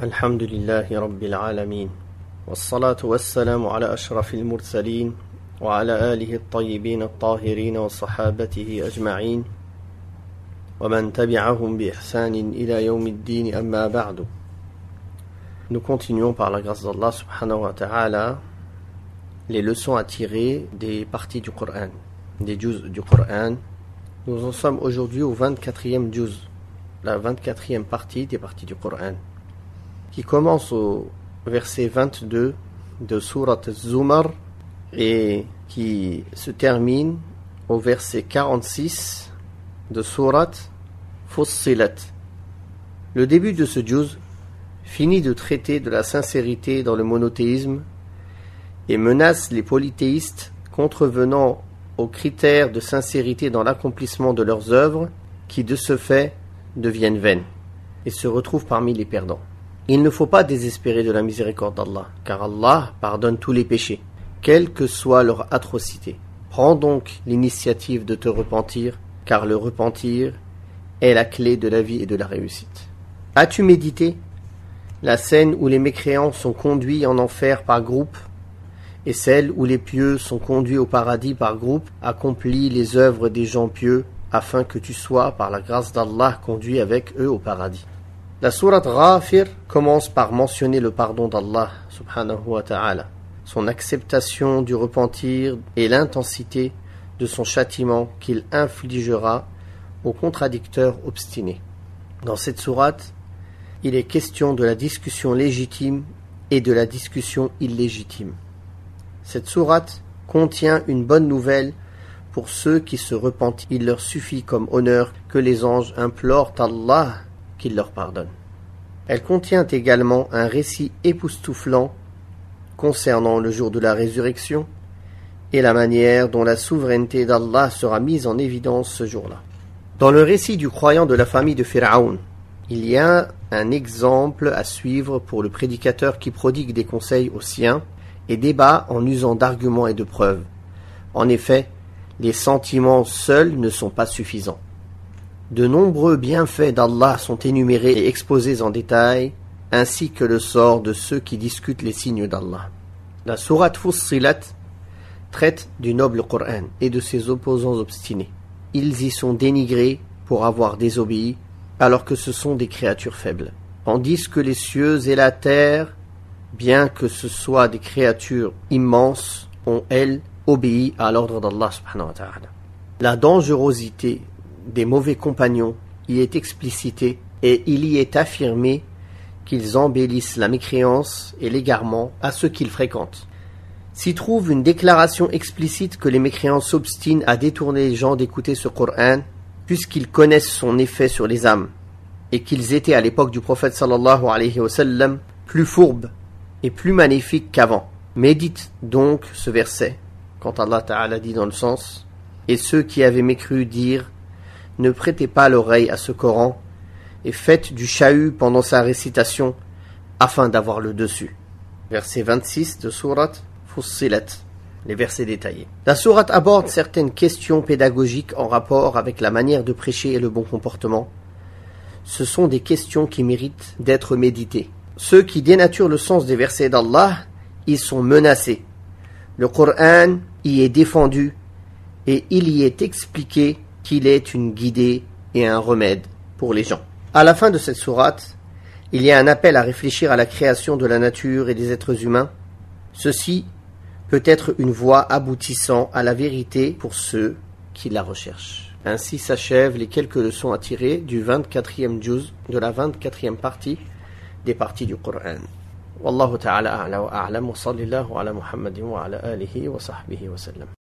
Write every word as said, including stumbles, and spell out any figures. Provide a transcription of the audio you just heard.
الحمد لله رب العالمين والصلاة والسلام على أشرف المرسلين وعلى آله الطيبين الطاهرين وصحابته أجمعين ومن تبعهم بإحسان إلى يوم الدين أما بعد. Nous continuons par la grâce d'Allah subhanahu wa ta'ala les leçons à tirer des parties du Coran, des juz du Coran. Nous en sommes aujourd'hui au vingt-quatrième juz, la vingt-quatrième partie des parties du Coran, qui commence au verset vingt-deux de Surat Az-Zumar et qui se termine au verset quarante-six de Surat Fussilat. Le début de ce juz finit de traiter de la sincérité dans le monothéisme et menace les polythéistes contrevenant aux critères de sincérité dans l'accomplissement de leurs œuvres qui de ce fait deviennent vaines et se retrouvent parmi les perdants. Il ne faut pas désespérer de la miséricorde d'Allah, car Allah pardonne tous les péchés, quelle que soit leur atrocité. Prends donc l'initiative de te repentir, car le repentir est la clé de la vie et de la réussite. As-tu médité la scène où les mécréants sont conduits en enfer par groupe et celle où les pieux sont conduits au paradis par groupe? Accomplis les œuvres des gens pieux afin que tu sois, par la grâce d'Allah, conduit avec eux au paradis. La sourate Ghafir commence par mentionner le pardon d'Allah subhanahu wa ta'ala, son acceptation du repentir et l'intensité de son châtiment qu'il infligera aux contradicteurs obstinés. Dans cette sourate, il est question de la discussion légitime et de la discussion illégitime. Cette sourate contient une bonne nouvelle pour ceux qui se repentent. Il leur suffit comme honneur que les anges implorent Allah qu'il leur pardonne. Elle contient également un récit époustouflant concernant le jour de la résurrection et la manière dont la souveraineté d'Allah sera mise en évidence ce jour-là. Dans le récit du croyant de la famille de Pharaon, il y a un exemple à suivre pour le prédicateur qui prodigue des conseils aux siens et débat en usant d'arguments et de preuves. En effet, les sentiments seuls ne sont pas suffisants. De nombreux bienfaits d'Allah sont énumérés et exposés en détail, ainsi que le sort de ceux qui discutent les signes d'Allah. La sourate Fussilat traite du noble Coran et de ses opposants obstinés. Ils y sont dénigrés pour avoir désobéi, alors que ce sont des créatures faibles. Tandis que les cieux et la terre, bien que ce soient des créatures immenses, ont, elles, obéi à l'ordre d'Allah subhanahu wa ta'ala. La dangerosité des mauvais compagnons y est explicitée et il y est affirmé qu'ils embellissent la mécréance et l'égarement à ceux qu'ils fréquentent. S'y trouve une déclaration explicite que les mécréants s'obstinent à détourner les gens d'écouter ce Coran, puisqu'ils connaissent son effet sur les âmes, et qu'ils étaient à l'époque du prophète sallallahu alayhi wa sallam plus fourbes et plus magnifiques qu'avant. Médite donc ce verset, quand Allah Ta'ala dit dans le sens « Et ceux qui avaient mécru dirent « Ne prêtez pas l'oreille à ce Coran et faites du chahut pendant sa récitation afin d'avoir le dessus. » Verset vingt-six de sourate Fussilat, les versets détaillés. La sourate aborde certaines questions pédagogiques en rapport avec la manière de prêcher et le bon comportement. Ce sont des questions qui méritent d'être méditées. Ceux qui dénaturent le sens des versets d'Allah, ils sont menacés. Le Coran y est défendu et il y est expliqué qu'il est une guidée et un remède pour les gens. À la fin de cette sourate, il y a un appel à réfléchir à la création de la nature et des êtres humains. Ceci peut être une voie aboutissant à la vérité pour ceux qui la recherchent. Ainsi s'achèvent les quelques leçons à tirer du vingt-quatrième juz, de la vingt-quatrième partie des parties du Coran. Wallahu ta'ala a'la wa a'lam wa sallallahu ala Muhammadin wa ala alihi wa sahbihi wa sallam.